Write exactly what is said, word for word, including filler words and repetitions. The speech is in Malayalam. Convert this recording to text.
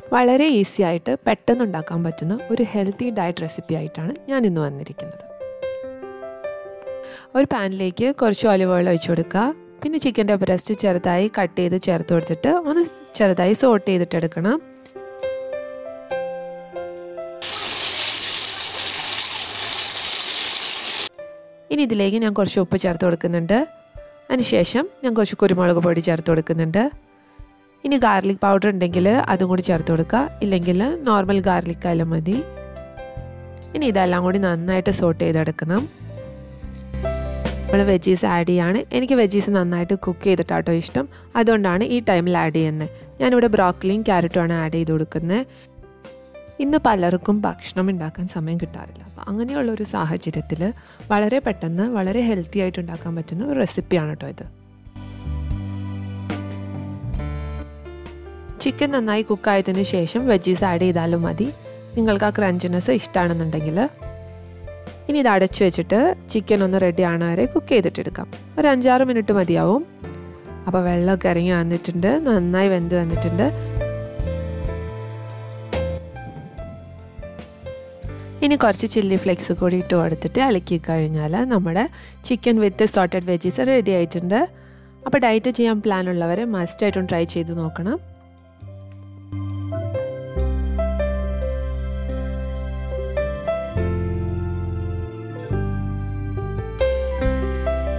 വളരെ ഈസി ആയിട്ട് പെട്ടെന്ന് ഉണ്ടാക്കാൻ പറ്റുന്ന ഒരു ഹെൽത്തി ഡയറ്റ് റെസിപ്പി ആയിട്ടാണ് ഞാൻ ഇന്ന് വന്നിരിക്കുന്നത്. ഒരു പാനിലേക്ക് കുറച്ച് ഒലിവ് ഓയിൽ ഒഴിച്ചു കൊടുക്കുക. പിന്നെ ചിക്കൻ്റെ ബ്രസ്റ്റ് ചെറുതായി കട്ട് ചെയ്ത് ചേർത്ത് കൊടുത്തിട്ട് ഒന്ന് ചെറുതായി സോട്ട് ചെയ്തിട്ടെടുക്കണം. ഇനി ഇതിലേക്ക് ഞാൻ കുറച്ച് ഉപ്പ് ചേർത്ത് കൊടുക്കുന്നുണ്ട്. അതിനുശേഷം ഞാൻ കുറച്ച് കുരുമുളക് പൊടി ചേർത്ത് കൊടുക്കുന്നുണ്ട്. ഇനി ഗാർലിക് പൗഡർ ഉണ്ടെങ്കിൽ അതും കൂടി ചേർത്ത് കൊടുക്കുക, ഇല്ലെങ്കിൽ നോർമൽ ഗാർലിക് ആയാലും മതി. ഇനി ഇതെല്ലാം കൂടി നന്നായിട്ട് സോട്ട് ചെയ്തെടുക്കണം. നമ്മൾ വെജീസ് ആഡ് ചെയ്യാണ്. എനിക്ക് വെജീസ് നന്നായിട്ട് കുക്ക് ചെയ്തിട്ടാട്ടോ ഇഷ്ടം, അതുകൊണ്ടാണ് ഈ ടൈമിൽ ആഡ് ചെയ്യുന്നത്. ഞാനിവിടെ ബ്രോക്കലിയും ക്യാരറ്റുമാണ് ആഡ് ചെയ്ത് കൊടുക്കുന്നത്. ഇന്ന് പലർക്കും ഭക്ഷണം ഉണ്ടാക്കാൻ സമയം കിട്ടാറില്ല. അപ്പോൾ അങ്ങനെയുള്ളൊരു സാഹചര്യത്തിൽ വളരെ പെട്ടെന്ന് വളരെ ഹെൽത്തി ആയിട്ട് ഉണ്ടാക്കാൻ പറ്റുന്ന ഒരു റെസിപ്പിയാണ് കേട്ടോ ഇത്. ചിക്കൻ നന്നായി കുക്കായതിന് ശേഷം വെജീസ് ആഡ് ചെയ്താലും മതി, നിങ്ങൾക്ക് ആ ക്രഞ്ചിനെസ് ഇഷ്ടമാണെന്നുണ്ടെങ്കിൽ. ഇനി ഇത് അടച്ചു വെച്ചിട്ട് ചിക്കൻ ഒന്ന് റെഡി ആവണ വരെ കുക്ക് ചെയ്തിട്ടെടുക്കാം. ഒരു അഞ്ചാറ് മിനിറ്റ് മതിയാവും. അപ്പോൾ വെള്ളമൊക്കെ ഇറങ്ങി വന്നിട്ടുണ്ട്, നന്നായി വെന്ത് വന്നിട്ടുണ്ട്. ഇനി കുറച്ച് ചില്ലി ഫ്ലേക്സ് കൂടി ഇട്ട് കൊടുത്തിട്ട് ഇളക്കി കഴിഞ്ഞാൽ നമ്മുടെ chicken with sauteed veggies ready ആയിട്ടുണ്ട്. അപ്പോൾ ഡയറ്റ് ചെയ്യാൻ പ്ലാൻ ഉള്ളവരെ മസ്റ്റായിട്ടും ട്രൈ ചെയ്ത് നോക്കണം.